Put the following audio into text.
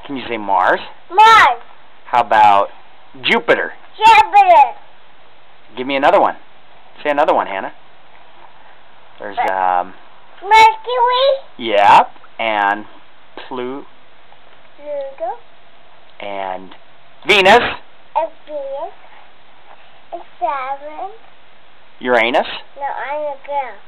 Can you say Mars? Mars. How about Jupiter? Jupiter. Give me another one. Say another one, Hannah. There's, Mercury. yeah, and Pluto. and Venus. And Venus. And Saturn. Uranus. No, I'm a girl.